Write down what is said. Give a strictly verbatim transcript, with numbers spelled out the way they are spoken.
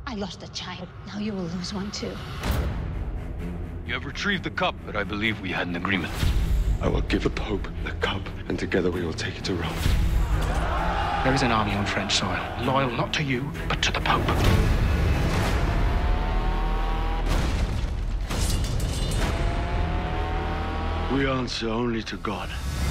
I lost a child. Now you will lose one too. You have retrieved the cup, but I believe we had an agreement. I will give the Pope the cup, and together we will take it to Rome. There is an army on French soil, loyal not to you, but to the Pope. We answer only to God.